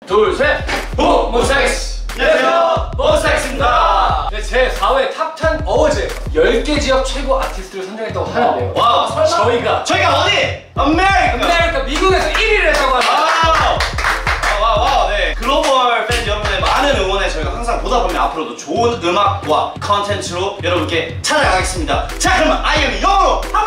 둘, 셋! 몬스타엑스! 안녕하세요, 몬스타엑스입니다. 네, 제 4회 탑10 어워즈 10개 지역 최고 아티스트를 선정했다고 하는데요. 와, 설마 저희가 어디? 아메리카! 미국에서 1위를 했다고 합니다. 와, 네. 글로벌 팬 여러분의 많은 응원에 저희가 항상 보답하며 앞으로도 좋은 음악과 컨텐츠로 여러분께 찾아가겠습니다. 자, 그러면 아이엠이 영어로 한번